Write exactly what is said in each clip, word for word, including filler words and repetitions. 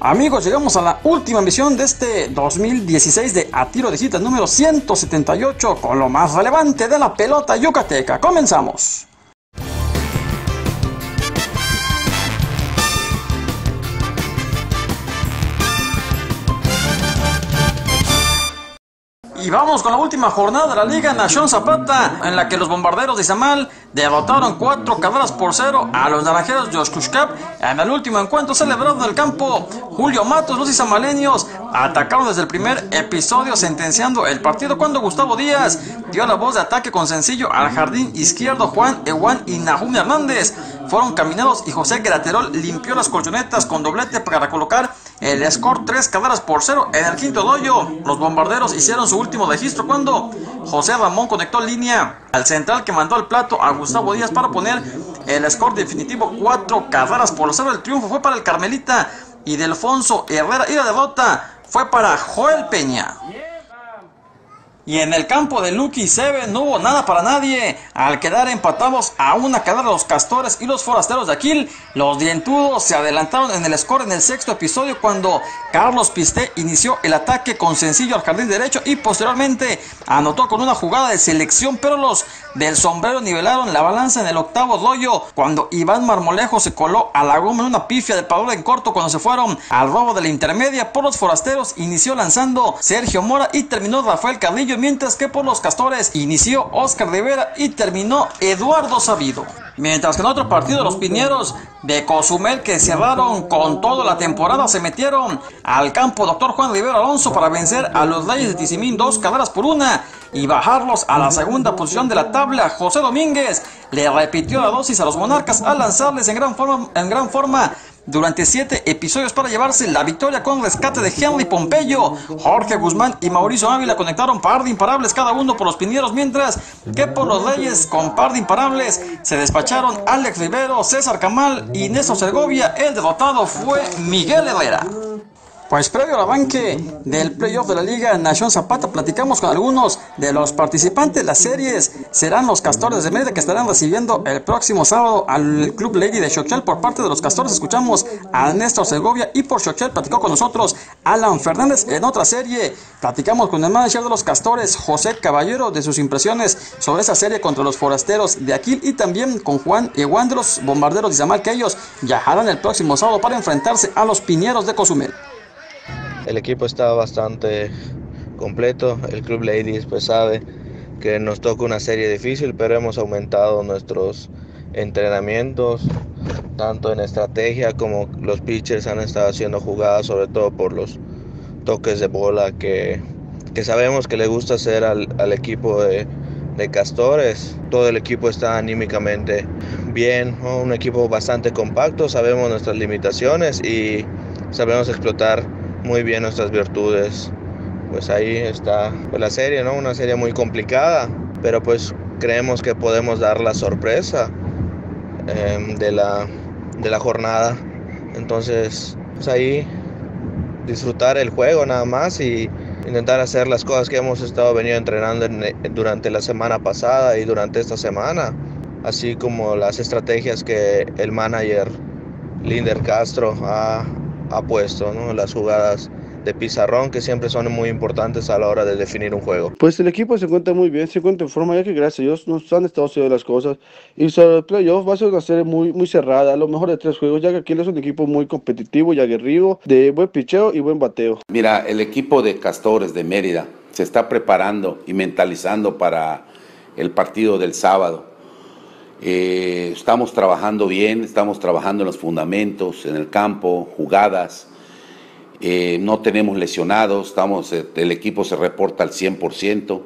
Amigos, llegamos a la última emisión de este dos mil dieciséis de A Tiro de Cita número ciento setenta y ocho con lo más relevante de la pelota yucateca. Comenzamos. Y vamos con la última jornada de la Liga Nación Zapata, en la que los bombarderos de Izamal derrotaron cuatro carreras por cero a los naranjeros de Oshkushkap en el último encuentro celebrado en el campo. Julio Matos, los izamaleños atacaron desde el primer episodio sentenciando el partido cuando Gustavo Díaz dio la voz de ataque con sencillo al jardín izquierdo. Juan Ewan y Nahum Hernández fueron caminados y José Graterol limpió las colchonetas con doblete para colocar el score tres carreras por cero en el quinto doyo. Los bombarderos hicieron su último registro cuando José Ramón conectó línea al central que mandó al plato a Gustavo Díaz para poner el score definitivo cuatro carreras por cero. El triunfo fue para el Carmelita y Delfonso Herrera y la derrota fue para Joel Peña. Y en el campo de Lucky Seven no hubo nada para nadie. Al quedar empatados a una carrera los Castores y los Forasteros de Aquil, los dientudos se adelantaron en el score en el sexto episodio cuando Carlos Pisté inició el ataque con sencillo al jardín derecho y posteriormente anotó con una jugada de selección, pero los del sombrero nivelaron la balanza en el octavo doyo cuando Iván Marmolejo se coló a la goma en una pifia de parador en corto cuando se fueron al robo de la intermedia. Por los Forasteros inició lanzando Sergio Mora y terminó Rafael Carrillo, mientras que por los Castores inició Oscar Rivera y terminó Eduardo Sabido. Mientras que en otro partido los Piñeros de Cozumel, que cerraron con toda la temporada, se metieron al campo Doctor Juan Rivera Alonso para vencer a los Reyes de Tizimín dos carreras por una y bajarlos a la segunda posición de la tabla. José Domínguez le repitió la dosis a los Monarcas al lanzarles en gran forma, en gran forma durante siete episodios para llevarse la victoria con rescate de Henry Pompeyo. Jorge Guzmán y Mauricio Ávila conectaron par de imparables cada uno por los Piñeros, mientras que por los Reyes con par de imparables se despacharon Alex Rivero, César Camal y Néstor Segovia. El derrotado fue Miguel Herrera. Pues previo al arranque del playoff de la Liga Nación Zapata, platicamos con algunos de los participantes. Las series serán los Castores de Mérida, que estarán recibiendo el próximo sábado al Club Lady de Xochitl. Por parte de los Castores escuchamos a Néstor Segovia y por Xochitl platicó con nosotros Alan Fernández. En otra serie platicamos con el manager de los Castores, José Caballero, de sus impresiones sobre esa serie contra los Forasteros de Aquil, y también con Juan Ewan de los Bombarderos de Izamal, que ellos viajarán el próximo sábado para enfrentarse a los Piñeros de Cozumel. El equipo está bastante completo. El Club Ladies pues sabe que nos toca una serie difícil, pero hemos aumentado nuestros entrenamientos, tanto en estrategia como los pitchers han estado haciendo jugadas, sobre todo por los toques de bola que, que sabemos que le gusta hacer al, al equipo de, de Castores. Todo el equipo está anímicamente bien, ¿no? Un equipo bastante compacto, sabemos nuestras limitaciones y sabemos explotar muy bien nuestras virtudes. Pues ahí está pues la serie, ¿no? Una serie muy complicada, pero pues creemos que podemos dar la sorpresa eh, de, la, de la jornada. Entonces, pues ahí disfrutar el juego nada más y intentar hacer las cosas que hemos estado venido entrenando en, durante la semana pasada y durante esta semana, así como las estrategias que el manager Linder Castro ha ha puesto, ¿no? Las jugadas de pizarrón que siempre son muy importantes a la hora de definir un juego. Pues el equipo se encuentra muy bien, se encuentra en forma, ya que gracias a Dios nos han estado haciendo las cosas, y sobre el playoff va a ser una serie muy, muy cerrada, a lo mejor de tres juegos, ya que aquí es un equipo muy competitivo y aguerrido, de buen picheo y buen bateo. Mira, el equipo de Castores de Mérida se está preparando y mentalizando para el partido del sábado. Eh, estamos trabajando bien, estamos trabajando en los fundamentos, en el campo, jugadas, eh, no tenemos lesionados, estamos, el equipo se reporta al cien por ciento.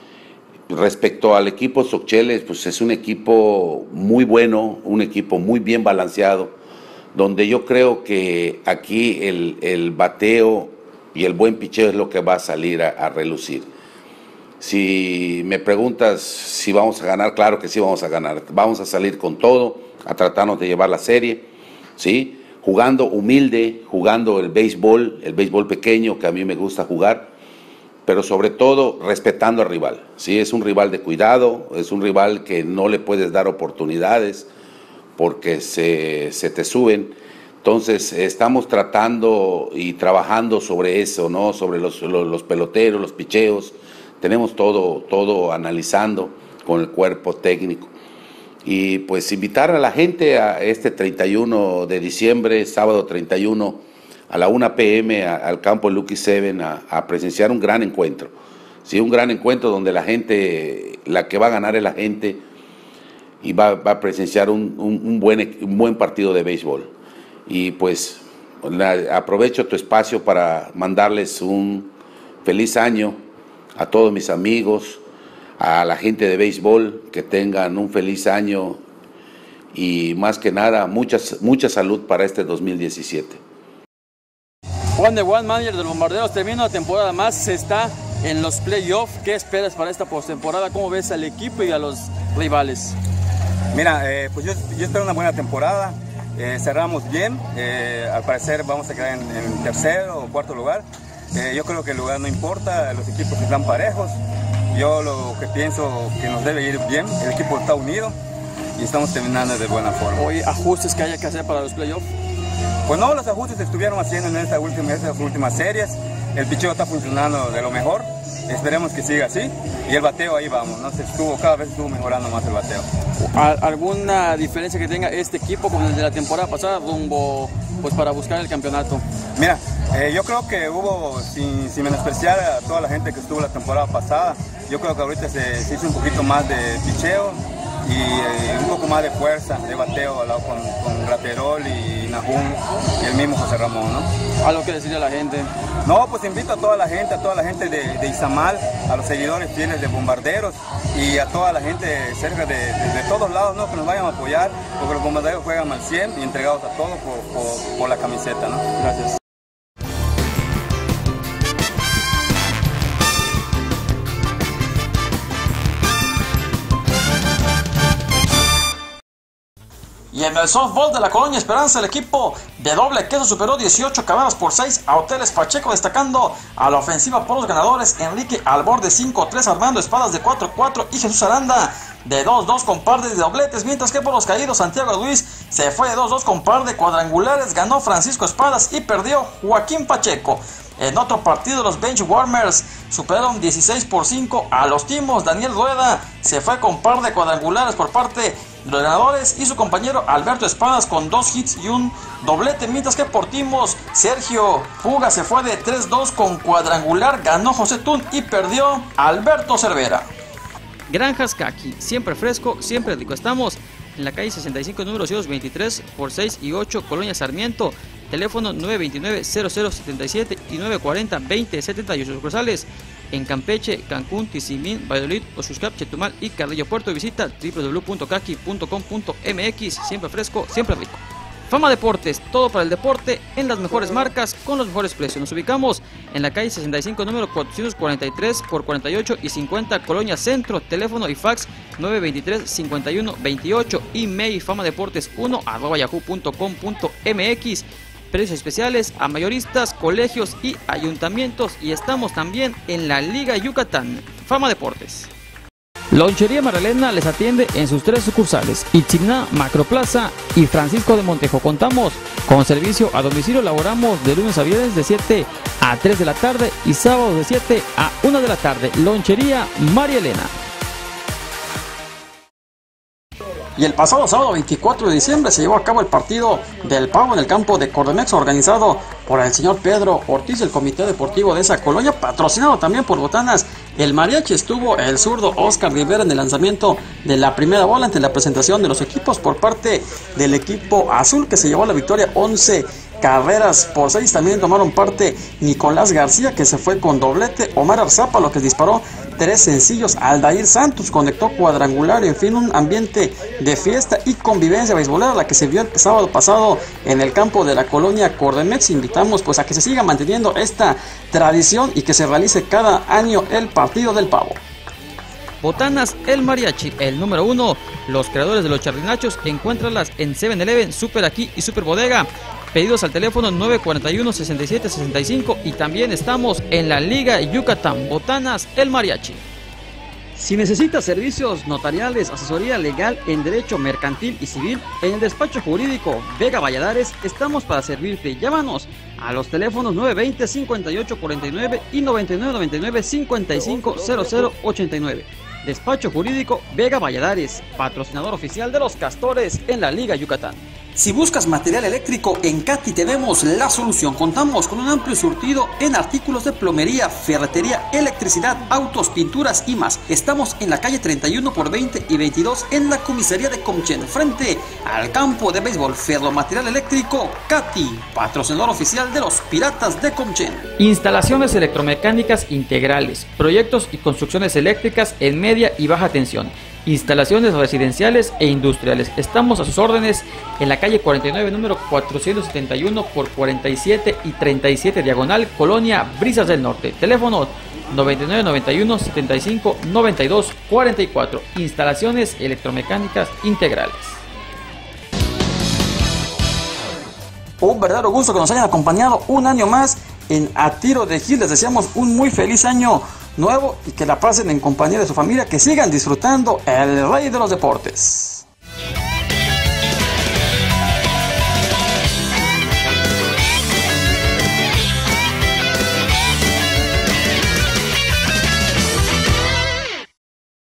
Respecto al equipo Xochitl, pues es un equipo muy bueno, un equipo muy bien balanceado, donde yo creo que aquí el, el bateo y el buen picheo es lo que va a salir a, a relucir. Si me preguntas si vamos a ganar, claro que sí vamos a ganar. Vamos a salir con todo, a tratarnos de llevar la serie, ¿sí? Jugando humilde, jugando el béisbol, el béisbol pequeño que a mí me gusta jugar, pero sobre todo respetando al rival, ¿sí? Es un rival de cuidado, es un rival que no le puedes dar oportunidades porque se, se te suben. Entonces estamos tratando y trabajando sobre eso, ¿no? Sobre los, los, los peloteros, los picheos. Tenemos todo, todo analizando con el cuerpo técnico. Y pues invitar a la gente a este treinta y uno de diciembre, sábado treinta y uno, a la una pe eme a, al campo Lucky Seven a, a presenciar un gran encuentro. Sí, un gran encuentro donde la gente, la que va a ganar es la gente y va, va a presenciar un, un, un, buen, un buen partido de béisbol. Y pues la, aprovecho tu espacio para mandarles un feliz año a todos mis amigos, a la gente de béisbol, que tengan un feliz año y más que nada mucha, mucha salud para este dos mil diecisiete. Juan de Juan, manager de los Bombarderos, termina la temporada más, se está en los playoffs. ¿Qué esperas para esta postemporada? ¿Cómo ves al equipo y a los rivales? Mira, eh, pues yo, yo espero una buena temporada. Eh, cerramos bien, eh, al parecer vamos a quedar en, en tercer o cuarto lugar. Eh, yo creo que el lugar no importa, los equipos están parejos. Yo lo que pienso que nos debe ir bien, el equipo está unido y estamos terminando de buena forma. ¿Hoy ajustes que haya que hacer para los playoffs? Pues no, los ajustes se estuvieron haciendo en esta última, estas últimas series. El picheo está funcionando de lo mejor, esperemos que siga así. Y el bateo ahí vamos, ¿no? Se estuvo, cada vez estuvo mejorando más el bateo. ¿Alguna diferencia que tenga este equipo con el de la temporada pasada rumbo pues, para buscar el campeonato? Mira, eh, yo creo que hubo, sin, sin menospreciar a toda la gente que estuvo la temporada pasada, yo creo que ahorita se, se hizo un poquito más de picheo y eh, un poco más de fuerza, de bateo al lado con, con Graterol y Nahum y el mismo José Ramón, ¿no? ¿Algo que decirle a la gente? No, pues invito a toda la gente, a toda la gente de, de Izamal, a los seguidores fieles de Bombarderos y a toda la gente cerca de, de, de todos lados, ¿no? Que nos vayan a apoyar, porque los Bombarderos juegan al cien y entregados a todos por, por, por la camiseta, ¿no? Gracias. Y en el softball de la Colonia Esperanza, el equipo de doble queso superó dieciocho carreras por seis a Hoteles Pacheco, destacando a la ofensiva por los ganadores Enrique Alborde cinco tres, Armando Espadas de cuatro cuatro y Jesús Aranda de dos dos con par de dobletes, mientras que por los caídos Santiago Luis se fue de dos dos con par de cuadrangulares, ganó Francisco Espadas y perdió Joaquín Pacheco. En otro partido, los Bench Warmers superaron dieciséis por cinco a los Timos. Daniel Rueda se fue con par de cuadrangulares por parte de los ganadores y su compañero Alberto Espadas con dos hits y un doblete, mientras que por Timos, Sergio Fuga se fue de tres dos con cuadrangular, ganó José Tun y perdió Alberto Cervera. Granjas Kaki, siempre fresco, siempre rico. Estamos en la calle sesenta y cinco, número doscientos veintitrés por seis y ocho, Colonia Sarmiento. Teléfono nueve veintinueve, cero cero setenta y siete y nueve cuarenta, veinte setenta y ocho. Sucursales en Campeche, Cancún, Tizimín, Valladolid, Oxuscap, Chetumal y Carrillo Puerto. Visita w w w punto kaki punto com punto m x. Siempre fresco, siempre rico. Fama Deportes, todo para el deporte en las mejores marcas con los mejores precios. Nos ubicamos en la calle sesenta y cinco, número cuatrocientos cuarenta y tres por cuarenta y ocho y cincuenta, Colonia Centro. Teléfono y fax nueve veintitrés, cincuenta y uno veintiocho. Email famadeportes uno arroba yahoo punto com punto m x. Precios especiales a mayoristas, colegios y ayuntamientos. Y estamos también en la Liga Yucatán. Fama Deportes. Lonchería Marilena les atiende en sus tres sucursales: Itzimná, Macroplaza y Francisco de Montejo. Contamos con servicio a domicilio. Laboramos de lunes a viernes de siete a tres de la tarde y sábados de siete a una de la tarde. Lonchería María Elena. Y el pasado sábado veinticuatro de diciembre se llevó a cabo el partido del Pavo en el campo de Cordemex, organizado por el señor Pedro Ortiz del Comité Deportivo de esa colonia, patrocinado también por Botanas. El mariachi estuvo el zurdo Oscar Rivera en el lanzamiento de la primera bola ante la presentación de los equipos por parte del equipo azul, que se llevó la victoria once carreras por seis. También tomaron parte Nicolás García, que se fue con doblete, Omar Arzápalo, que disparó tres sencillos, Aldair Santos conectó cuadrangular. En fin, un ambiente de fiesta y convivencia beisbolera la que se vio el sábado pasado en el campo de la colonia Cordemex. Invitamos pues a que se siga manteniendo esta tradición y que se realice cada año el partido del Pavo. Botanas El Mariachi, el número uno. Los creadores de los charrinachos, encuéntralas en seven eleven, Super Aquí y Super Bodega. Pedidos al teléfono nueve cuarenta y uno, sesenta y siete sesenta y cinco. Y también estamos en la Liga Yucatán. Botanas El Mariachi. Si necesitas servicios notariales, asesoría legal en derecho mercantil y civil, en el despacho jurídico Vega Valladares estamos para servirte. Llámanos a los teléfonos nueve dos cero, cincuenta y ocho cuarenta y nueve y noventa y nueve noventa y nueve, cincuenta y cinco cero cero ochenta y nueve. Despacho jurídico Vega Valladares, patrocinador oficial de los Castores en la Liga Yucatán. Si buscas material eléctrico, en Cati tenemos la solución. Contamos con un amplio surtido en artículos de plomería, ferretería, electricidad, autos, pinturas y más. Estamos en la calle treinta y uno por veinte y veintidós en la comisaría de Comchen, frente al campo de béisbol. Ferromaterial eléctrico Cati, patrocinador oficial de los Piratas de Comchen. Instalaciones electromecánicas integrales, proyectos y construcciones eléctricas en media y baja tensión. Instalaciones residenciales e industriales. Estamos a sus órdenes en la calle cuarenta y nueve, número cuatrocientos setenta y uno por cuarenta y siete y treinta y siete, diagonal, Colonia Brisas del Norte. Teléfono noventa y nueve noventa y uno setenta y cinco noventa y dos cuarenta y cuatro. Instalaciones electromecánicas integrales. Un verdadero gusto que nos hayan acompañado un año más en A Tiro de Gil. Les deseamos un muy feliz año nuevo y que la pasen en compañía de su familia, que sigan disfrutando el rey de los deportes.